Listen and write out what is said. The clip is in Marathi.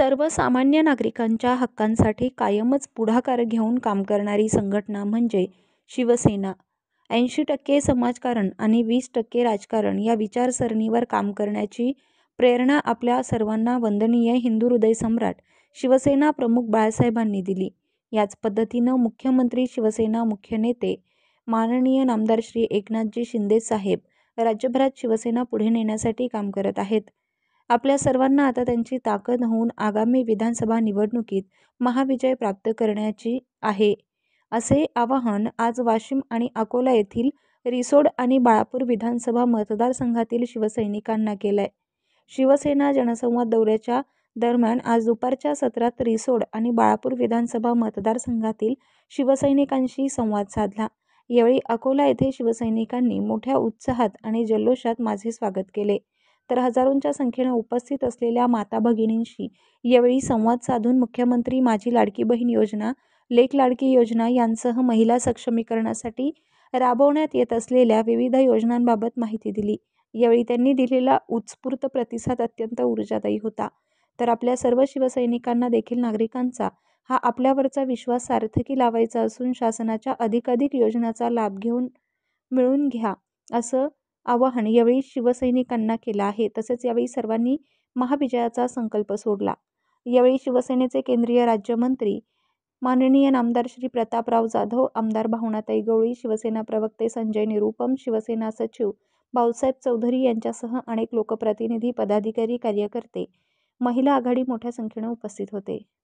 सर्वसामान्य नागरिकांच्या हक्कांसाठी कायमच पुढाकार घेऊन काम करणारी संघटना म्हणजे शिवसेना. 80% समाजकारण आणि 20% राजकारण या विचारसरणीवर काम करण्याची प्रेरणा आपल्या सर्वांना वंदनीय हिंदू हृदयसम्राट शिवसेना प्रमुख बाळासाहेबांनी दिली. याच पद्धतीनं मुख्यमंत्री, शिवसेना मुख्य नेते माननीय नामदार श्री एकनाथजी शिंदे साहेब राज्यभरात शिवसेना पुढे नेण्यासाठी काम करत आहेत. आपल्या सर्वांना आता त्यांची ताकद होऊन आगामी विधानसभा निवडणुकीत महाविजय प्राप्त करण्याची आहे, असे आवाहन आज वाशिम आणि अकोला येथील रिसोड आणि बाळापूर विधानसभा मतदारसंघातील शिवसैनिकांना केलंय. शिवसेना जनसंवाद दौऱ्याच्या दरम्यान आज दुपारच्या सत्रात रिसोड आणि बाळापूर विधानसभा मतदारसंघातील शिवसैनिकांशी संवाद साधला. यावेळी अकोला येथे शिवसैनिकांनी मोठ्या उत्साहात आणि जल्लोषात माझे स्वागत केले. तर हजारोंच्या संख्येनं उपस्थित असलेल्या माता भगिनींशी यावेळी संवाद साधून मुख्यमंत्री माझी लाडकी बहीण योजना, लेक लाडकी योजना यांसह महिला सक्षमीकरणासाठी राबवण्यात येत असलेल्या विविध योजनांबाबत माहिती दिली. यावेळी त्यांनी दिलेला उत्स्फूर्त प्रतिसाद अत्यंत ऊर्जादायी होता. तर आपल्या सर्व शिवसैनिकांना देखील नागरिकांचा हा आपल्यावरचा विश्वास सार्थकी लावायचा असून शासनाच्या अधिकाधिक योजनांचा लाभ मिळवून घ्या, असं आवाहन यावेळी शिवसैनिकांना केलं आहे. तसेच यावेळी सर्वांनी महाविजयाचा संकल्प सोडला. यावेळी शिवसेनेचे केंद्रीय राज्यमंत्री माननीय नामदार श्री प्रतापराव जाधव, आमदार भावनाताई गवळी, शिवसेना प्रवक्ते संजय निरुपम, शिवसेना सचिव भाऊसाहेब चौधरी यांच्यासह अनेक लोकप्रतिनिधी, पदाधिकारी, कार्यकर्ते, महिला आघाडी मोठ्या संख्येनं उपस्थित होते.